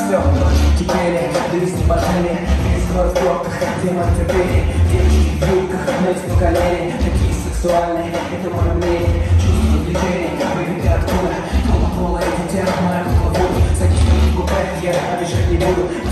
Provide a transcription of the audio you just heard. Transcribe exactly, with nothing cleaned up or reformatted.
все теперь дышь неможели, весь город в пробках, демон терпения. Девочки в юбках, ночь по колени, такие сексуальные, это мое мнение. Чувство движения, baby, ты откуда? Кола-кола, эти тела, моя голову. Садись на купе, я обижать не буду.